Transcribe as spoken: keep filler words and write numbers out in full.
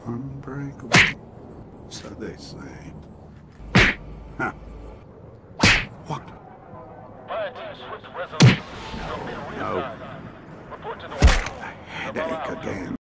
Unbreakable, so they say. Huh. What? No. No. A headache again.